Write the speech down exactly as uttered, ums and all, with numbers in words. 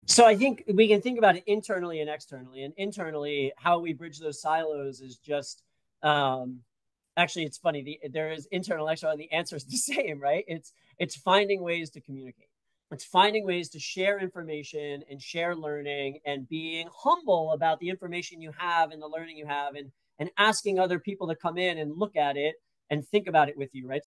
So I think we can think about it internally and externally. And internally, how we bridge those silos is just um, actually it's funny. The, there is internal, external, and the answer is the same, right? It's it's finding ways to communicate. It's finding ways to share information and share learning and being humble about the information you have and the learning you have and and asking other people to come in and look at it and think about it with you, right?